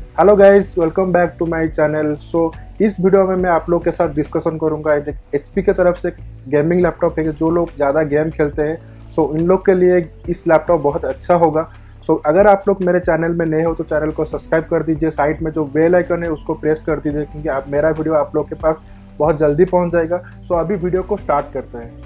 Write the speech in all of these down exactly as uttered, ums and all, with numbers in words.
Hello guys, welcome back to my channel. So इस video में मैं आप लोग के साथ डिस्कशन करूंगा एक एचपी की तरफ से गेमिंग लैपटॉप है जो लोग ज़्यादा गेम खेलते हैं। सो इन लोग के लिए इस लैपटॉप बहुत अच्छा होगा। सो अगर आप लोग मेरे चैनल में नए हो तो चैनल को सब्सक्राइब कर दीजिए, साइड में जो बेल आइकन है उसको प्रेस कर दीजिए क्योंकि आप मेरा वीडियो आप लोग के पास बहुत जल्दी पहुँच जाएगा। सो अभी वीडियो को स्टार्ट करते हैं।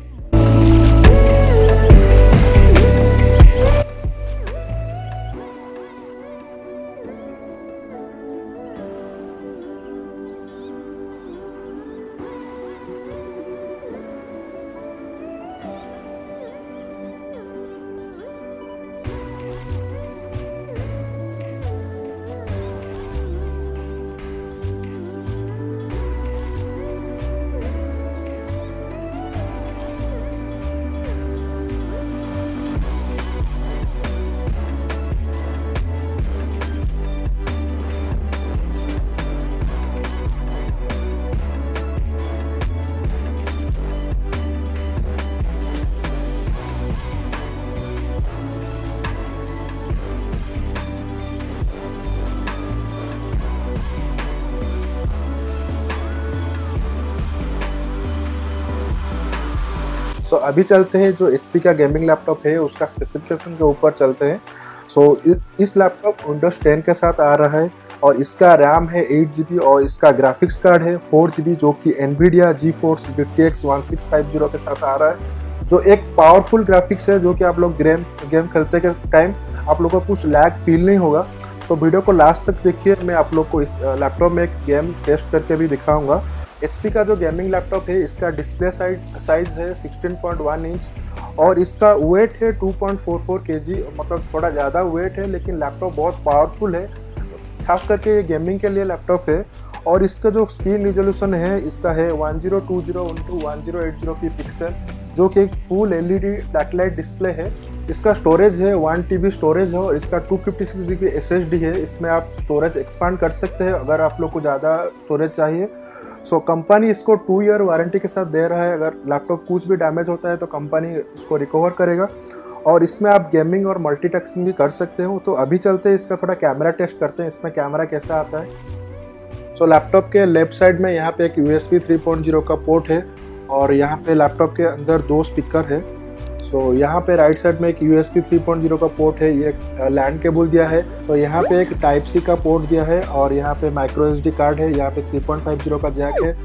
सो so, अभी चलते हैं जो एचपी का गेमिंग लैपटॉप है उसका स्पेसिफिकेशन के ऊपर चलते हैं। सो so, इस लैपटॉप विंडोज टेन के साथ आ रहा है और इसका रैम है एट जी बी और इसका ग्राफिक्स कार्ड है फोर जी बी जो कि Nvidia GeForce G T X one six five zero के साथ आ रहा है, जो एक पावरफुल ग्राफिक्स है जो कि आप लोग गेम गेम खेलते के टाइम आप लोग को कुछ लैग फील नहीं होगा। सो so, वीडियो को लास्ट तक देखिए, मैं आप लोग को इस लैपटॉप में एक गेम टेस्ट करके भी दिखाऊंगा। एचपी का जो गेमिंग लैपटॉप है इसका डिस्प्ले साइज साइज है सिक्सटीन पॉइंट वन इंच और इसका वेट है two point four four KG, मतलब थोड़ा ज़्यादा वेट है लेकिन लैपटॉप बहुत पावरफुल है, खास करके ये गेमिंग के लिए लैपटॉप है। और इसका जो स्क्रीन रिजोल्यूशन है इसका है one zero two zero into one zero eight zero P pixel, जो कि एक फुल एलईडी बैकलाइट डिस्प्ले है। इसका स्टोरेज है वन टीबी स्टोरेज है और इसका two fifty six GB SSD है। इसमें आप स्टोरेज एक्सपांड कर सकते हैं अगर आप लोग को ज़्यादा स्टोरेज चाहिए। सो so, कंपनी इसको टू ईयर वारंटी के साथ दे रहा है, अगर लैपटॉप कुछ भी डैमेज होता है तो कंपनी उसको रिकवर करेगा और इसमें आप गेमिंग और मल्टीटास्किंग भी कर सकते हो। तो अभी चलते हैं इसका थोड़ा कैमरा टेस्ट करते हैं, इसमें कैमरा कैसा आता है। सो so, लैपटॉप के लेफ्ट साइड में यहाँ पे एक यूएसबी थ्री पॉइंट ज़ीरो का पोर्ट है और यहाँ पे लैपटॉप के अंदर दो स्पीकर है। सो so, यहाँ पे राइट साइड में एक यूएसबी थ्री पॉइंट ज़ीरो का पोर्ट है, ये लैंड केबल दिया है। तो so, यहाँ पे एक टाइप सी का पोर्ट दिया है और यहाँ पे माइक्रो एसडी कार्ड है, यहाँ पे थ्री पॉइंट फाइव ज़ीरो का जैक है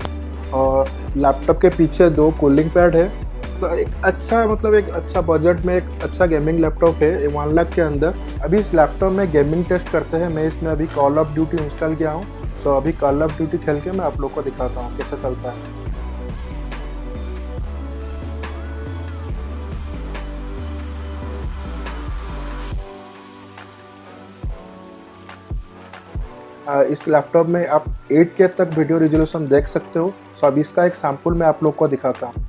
और लैपटॉप के पीछे दो कूलिंग पैड है। तो एक अच्छा मतलब एक अच्छा बजट में एक अच्छा गेमिंग लैपटॉप है वन लाख के अंदर। अभी इस लैपटॉप में गेमिंग टेस्ट करते हैं। मैं इसमें अभी कॉल ऑफ ड्यूटी इंस्टॉल किया हूँ। सो so, अभी कॉल ऑफ ड्यूटी खेल के मैं आप लोग को दिखाता हूँ कैसा चलता है। इस लैपटॉप में आप एट के तक वीडियो रिजोल्यूशन देख सकते हो। सो अब इसका एक सैंपल मैं आप लोग को दिखाता हूँ।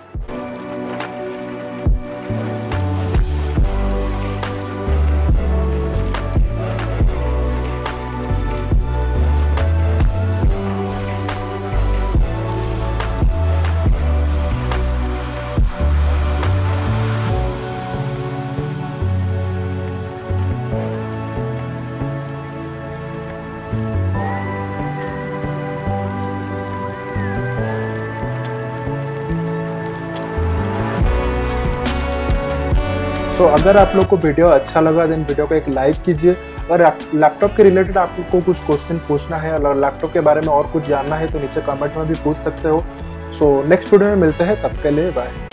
सो so, अगर आप लोग को वीडियो अच्छा लगा देन वीडियो को एक लाइक कीजिए। अगर लैपटॉप के रिलेटेड आप लोग को कुछ क्वेश्चन पूछना है और लैपटॉप के बारे में और कुछ जानना है तो नीचे कमेंट में भी पूछ सकते हो। सो नेक्स्ट वीडियो में मिलते हैं, तब के लिए बाय।